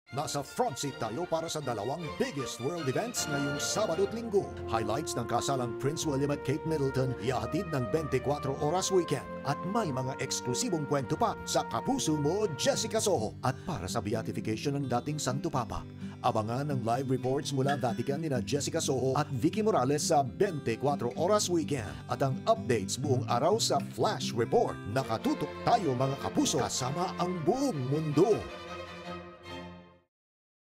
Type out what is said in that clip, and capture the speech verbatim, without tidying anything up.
Nasa front seat tayo para sa dalawang biggest world events ngayong Sabado at Linggo. Highlights ng kasalang Prince William at Kate Middleton, ihahatid ng twenty-four oras weekend. At may mga eksklusibong kwento pa sa Kapuso Mo, Jessica Soho. At para sa beatification ng dating Santo Papa, abangan ang live reports mula Vatican nina Jessica Soho at Vicky Morales sa twenty-four oras weekend. At ang updates buong araw sa Flash Report. Nakatutok tayo mga kapuso kasama ang buong mundo.